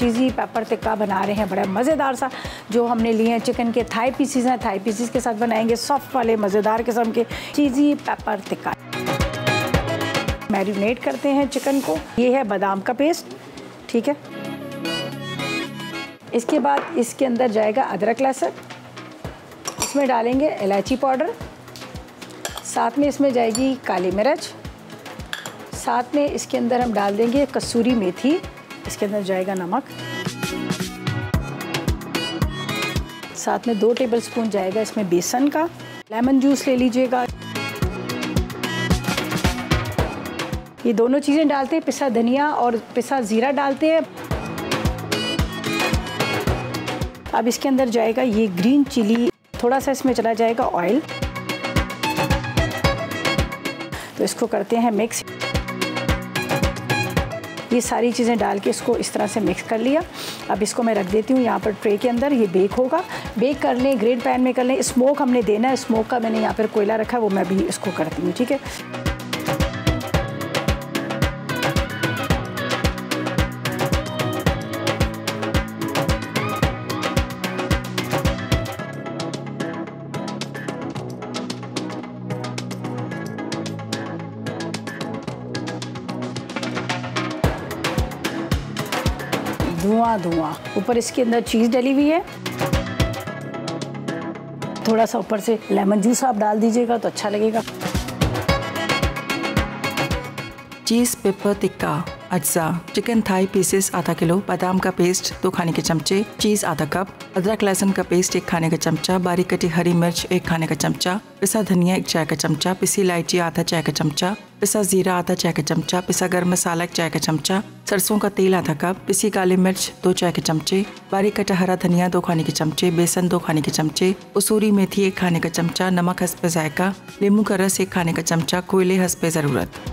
चीज़ी paper tikka बना रहे हैं, बड़ा मज़ेदार सा। जो हमने लिए हैं चिकन के थाई पीसीज हैं, थाई पीसीज के साथ बनाएंगे सॉफ्ट वाले मज़ेदार किस्म के चीज़ी पेपर टिक्का। मैरिनेट करते हैं चिकन को। ये है बादाम का पेस्ट, ठीक है। इसके बाद इसके अंदर जाएगा अदरक लहसुन, इसमें डालेंगे इलायची पाउडर, साथ में इसमें जाएगी काली मिर्च, साथ में इसके अंदर हम डाल देंगे कसूरी मेथी, इसके अंदर जाएगा नमक, साथ में 2 टेबलस्पून जाएगा इसमें बेसन का। लेमन जूस ले लीजिएगा। ये दोनों चीज़ें डालते हैं, पिसा धनिया और पिसा ज़ीरा डालते हैं। अब इसके अंदर जाएगा ये ग्रीन चिली, थोड़ा सा इसमें चला जाएगा ऑयल, तो इसको करते हैं मिक्स। ये सारी चीज़ें डाल के इसको इस तरह से मिक्स कर लिया। अब इसको मैं रख देती हूँ यहाँ पर ट्रे के अंदर। ये बेक होगा, बेक कर लें, ग्रेट पैन में कर लें। स्मोक हमने देना है, स्मोक का मैंने यहाँ पर कोयला रखा है, वो मैं भी इसको करती हूँ, ठीक है। धुआं धुआं। ऊपर इसके अंदर चीज़ डली हुई है, थोड़ा सा ऊपर से लेमन जूस आप डाल दीजिएगा तो अच्छा लगेगा। चीज़ पेपर टिक्का अज्जा: चिकन थाई पीसेस आधा किलो, बादाम का पेस्ट 2 खाने के चमचे, चीज़ आधा कप, अदरक लहसुन का पेस्ट 1 खाने का चमचा, बारीक कटी हरी मिर्च 1 खाने का चमचा, पिसा धनिया 1 चाय का चमचा, पिसी इलायची आधा चाय का चमचा, पिसा जीरा आधा चाय का चमचा, पिसा गर्म मसाला 1 चाय का चमचा, सरसों का तेल आधा कप, पिसी काली मिर्च 2 चाय के चमचे, बारीक कटा हरा धनिया 2 खाने के चमचे, बेसन 2 खाने के चमचे, कसूरी मेथी 1 खाने का चमचा, नमक हस्बे जायका, नींबू का रस 1 खाने का चमचा, कोयले हस्बे ज़रूरत।